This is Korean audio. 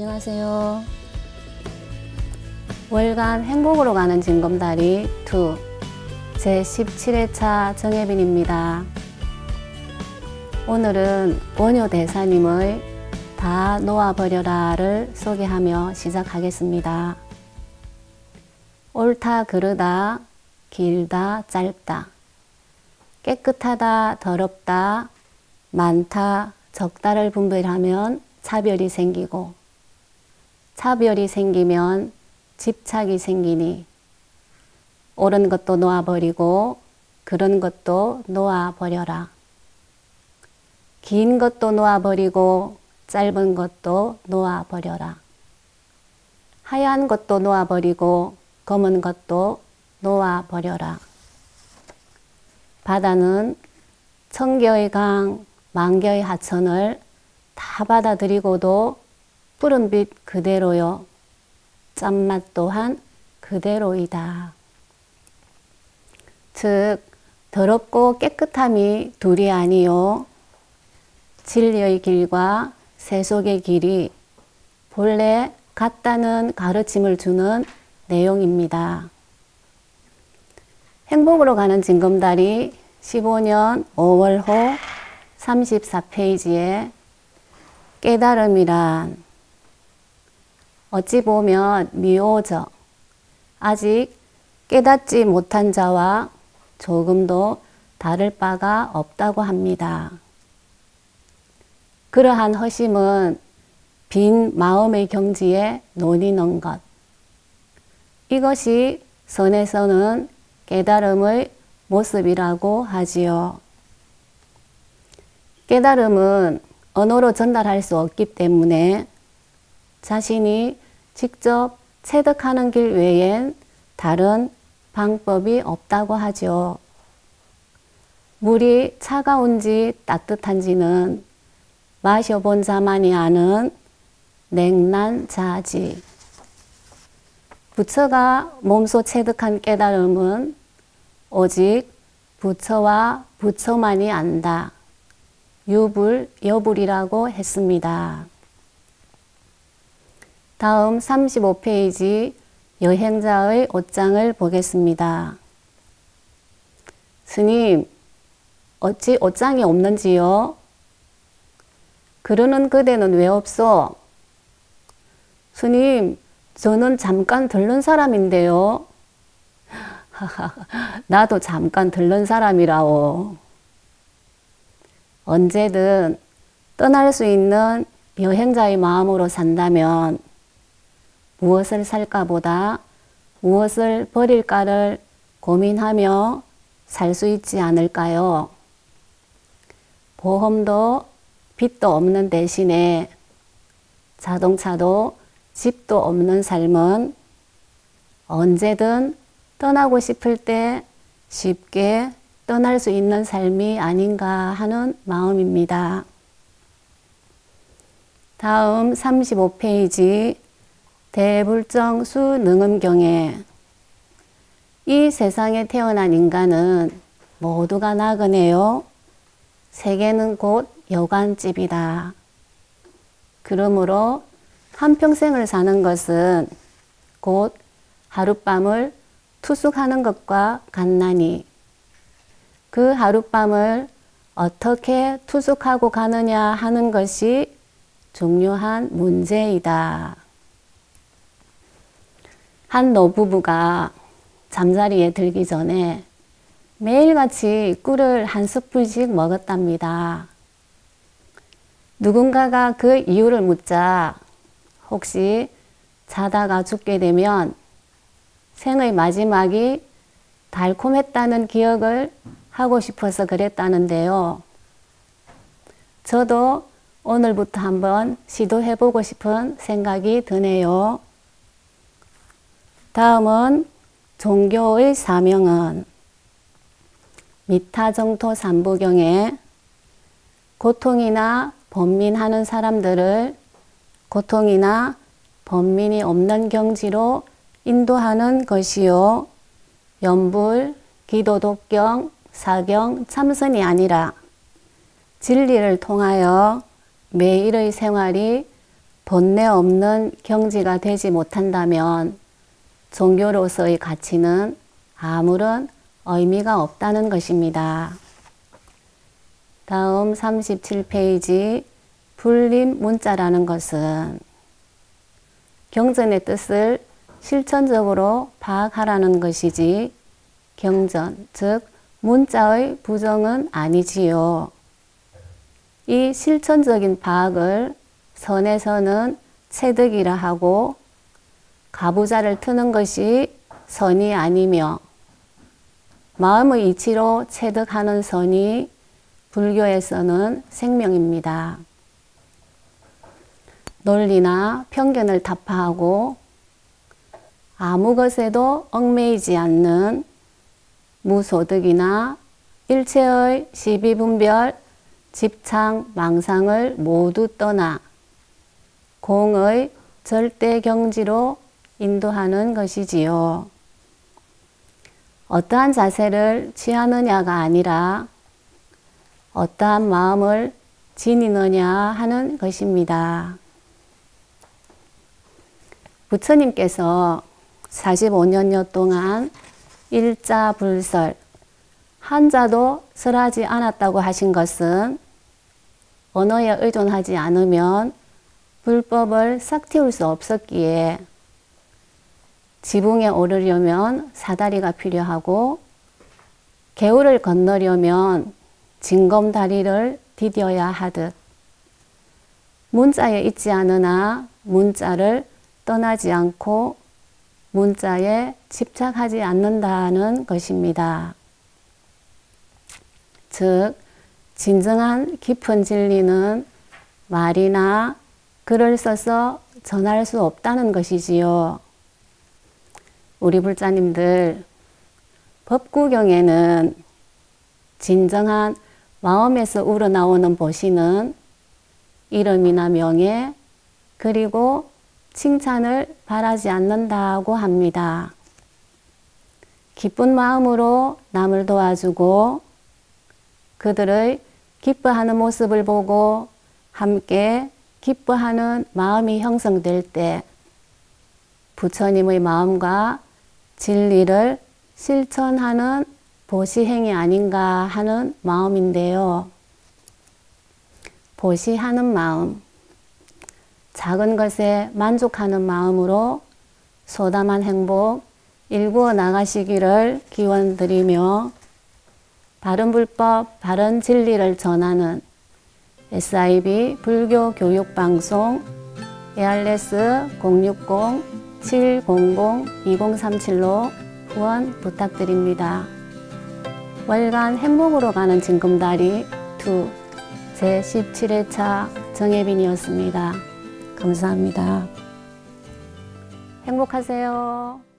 안녕하세요. 월간 행복으로 가는 징검다리 2 제17회차 정혜빈입니다. 오늘은 원효 대사님의 다 놓아버려라를 소개하며 시작하겠습니다. 옳다 그르다 길다 짧다 깨끗하다 더럽다 많다 적다를 분별하면 차별이 생기고 차별이 생기면 집착이 생기니 옳은 것도 놓아버리고 그른 것도 놓아버려라. 긴 것도 놓아버리고 짧은 것도 놓아버려라. 하얀 것도 놓아버리고 검은 것도 놓아버려라. 바다는 천개의 강, 만개의 하천을 다 받아들이고도 푸른 빛 그대로요. 짠맛 또한 그대로이다. 즉 더럽고 깨끗함이 둘이 아니요. 진리의 길과 세속의 길이 본래 같다는 가르침을 주는 내용입니다. 행복으로 가는 징검다리 15년 5월호 34페이지에 깨달음이란 어찌 보면 미오적, 아직 깨닫지 못한 자와 조금도 다를 바가 없다고 합니다. 그러한 허심은 빈 마음의 경지에 놓이는 것. 이것이 선에서는 깨달음의 모습이라고 하지요. 깨달음은 언어로 전달할 수 없기 때문에 자신이 직접 체득하는 길 외엔 다른 방법이 없다고 하죠. 물이 차가운지 따뜻한지는 마셔본 자만이 아는 냉난자지. 부처가 몸소 체득한 깨달음은 오직 부처와 부처만이 안다. 유불여불이라고 했습니다. 다음 35페이지 여행자의 옷장을 보겠습니다. 스님, 어찌 옷장이 없는지요? 그러는 그대는 왜 없소? 스님, 저는 잠깐 들른 사람인데요. 나도 잠깐 들른 사람이라오. 언제든 떠날 수 있는 여행자의 마음으로 산다면 무엇을 살까 보다 무엇을 버릴까를 고민하며 살 수 있지 않을까요? 보험도 빚도 없는 대신에 자동차도 집도 없는 삶은 언제든 떠나고 싶을 때 쉽게 떠날 수 있는 삶이 아닌가 하는 마음입니다. 다음 35페이지 대불정 수능음경에 이 세상에 태어난 인간은 모두가 나그네요. 세계는 곧 여관집이다. 그러므로 한평생을 사는 것은 곧 하룻밤을 투숙하는 것과 같나니 그 하룻밤을 어떻게 투숙하고 가느냐 하는 것이 중요한 문제이다. 한 노부부가 잠자리에 들기 전에 매일같이 꿀을 한 스푼씩 먹었답니다. 누군가가 그 이유를 묻자 혹시 자다가 죽게 되면 생의 마지막이 달콤했다는 기억을 하고 싶어서 그랬다는데요. 저도 오늘부터 한번 시도해보고 싶은 생각이 드네요. 다음은 종교의 사명은 미타정토 삼부경에 고통이나 번민하는 사람들을 고통이나 번민이 없는 경지로 인도하는 것이요. 연불, 기도독경, 사경, 참선이 아니라 진리를 통하여 매일의 생활이 본래 없는 경지가 되지 못한다면 종교로서의 가치는 아무런 의미가 없다는 것입니다. 다음 37페이지 불림 문자라는 것은 경전의 뜻을 실천적으로 파악하라는 것이지 경전, 즉 문자의 부정은 아니지요. 이 실천적인 파악을 선에서는 체득이라 하고 가부좌를 트는 것이 선이 아니며 마음의 이치로 체득하는 선이 불교에서는 생명입니다. 논리나 편견을 타파하고 아무 것에도 얽매이지 않는 무소득이나 일체의 시비분별, 집착, 망상을 모두 떠나 공의 절대 경지로 인도하는 것이지요. 어떠한 자세를 취하느냐가 아니라 어떠한 마음을 지니느냐 하는 것입니다. 부처님께서 45년여 동안 일자불설, 한자도 설하지 않았다고 하신 것은 언어에 의존하지 않으면 불법을 싹 틔울 수 없었기에 지붕에 오르려면 사다리가 필요하고 개울을 건너려면 징검다리를 디뎌야 하듯 문자에 있지 않으나 문자를 떠나지 않고 문자에 집착하지 않는다는 것입니다. 즉, 진정한 깊은 진리는 말이나 글을 써서 전할 수 없다는 것이지요. 우리 불자님들, 법구경에는 진정한 마음에서 우러나오는 보시는 이름이나 명예 그리고 칭찬을 바라지 않는다고 합니다. 기쁜 마음으로 남을 도와주고 그들의 기뻐하는 모습을 보고 함께 기뻐하는 마음이 형성될 때 부처님의 마음과 진리를 실천하는 보시행이 아닌가 하는 마음인데요. 보시하는 마음, 작은 것에 만족하는 마음으로 소담한 행복 일구어 나가시기를 기원드리며 바른 불법, 바른 진리를 전하는 SIB 불교 교육방송 ARS 060-700-2037로 후원 부탁드립니다. 월간 행복으로 가는 징검다리 2 제17회차 정혜빈이었습니다. 감사합니다. 행복하세요.